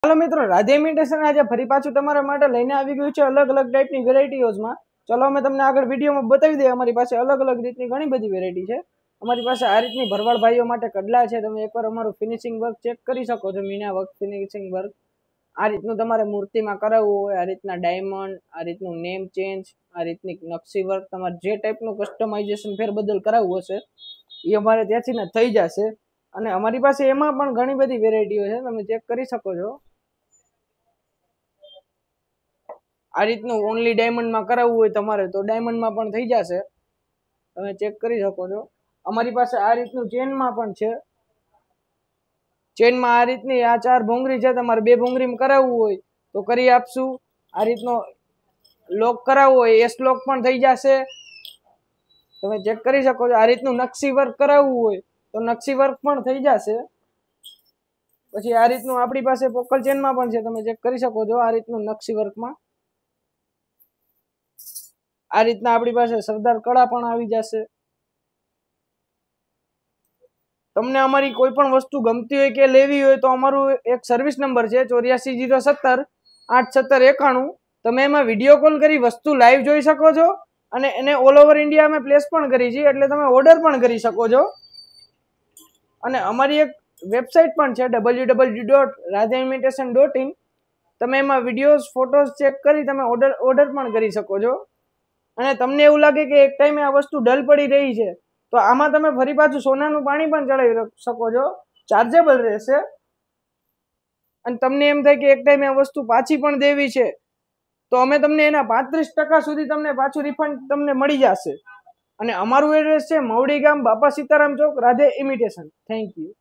Hello मित्रों, Radhe imitation आज फरी पाछू तमारा माटे लईने आवी गयुं छे अलग अलग टाइपनी वेराइटीओजमां। चलो अमे तमने आगळ विडियोमां बतावी दઈએ। अमारी पासे अलग अलग रीतनी घणी बधी वेराइटी छे। अमारी पासे आ रीतनी भरवाड भाईओ माटे कડला छे। तमे एकवार अमारुं फिनिशिंग वर्क चेक करी शको छो। मीना वर्क फिनिशिंग वर्क आ रीतनुं तमारे मूर्तिमां कराववुं होय, आ रीतना डायमंड, आ रीतनुं नेम चेन्ज, आ रीतनी नक्शी वर्क, तमारे जे टाइपनुं कस्टमाइजेशन फेरबदल कराववुं हशे ए अमारे त्यांथी ने थई जशे। अने अमारी पासे एमां पण घणी बधी वेराइटीओ छे, तमे चेक करी शको छो। आ रीतनु ओनली डायमंड में कराववुं होय तमारे तो डायमंड में पण थई जशे। तमे चेक करी शको छो। अमारी पासे आ रीतनु चेन में पण छे। चेन में आ रीतनी आ 4 भोंगरी छे, तमारे 2 भोंगरी में कराववुं होय तो करी आपशुं। आ रीतनो लॉक कराववुं होय एस लॉक पण थई जशे। तमे चेक करी शको छो। आ रीतनु नक्शी वर्क कराववुं होय तो नक्शी वर्क पण थई जशे। पछी आ रीतनु आपणी पासे पोकल चेन में पण छे, तमे चेक करी शको छो। आ रीतनु नक्शी वर्क में आ रीतना आपणी पासे सरदार कड़ा पण आवी जशे। तमने अमारी कोई पण वस्तु गमती होय के लेवी होय तो अमारुं एक सर्विस नंबर छे 84 070 870 91। तमे एमां विडियो कॉल करी वस्तु लाइव जोई शको छो अने एने ऑल ओवर इंडिया में प्लेस पण करी छे, एटले तमे ऑर्डर पण करी शको छो। अने अमारी एक वेबसाइट पण छे www.radhaimitation.in। तमे एमां विडियोज फोटोज चेक करी तमे ऑर्डर पण करी शको छो। અને તમને એવું લાગે કે એક ટાઈમે આ વસ્તુ ડલ પડી રહી છે તો આમાં તમે ફરી પાછું સોનાનું પાણી પણ ચડાવી શકો છો, ચાર્જેબલ રહેશે। અને તમને એમ થાય કે એક ટાઈમે આ વસ્તુ પાછી પણ દેવી છે તો અમે તમને એના 35% સુધી તમને પાછું રિફંડ તમને મળી જશે। અને અમારું એડ્રેસ છે મવડી ગામ, બાપા સીતારામ ચોક, રાધે ઇમિટેશન। Thank you.